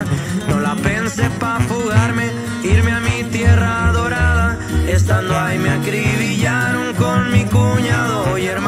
No la pensé pa' fugarme, irme a mi tierra dorada. Estando ahí me acribillaron con mi cuñado y hermano.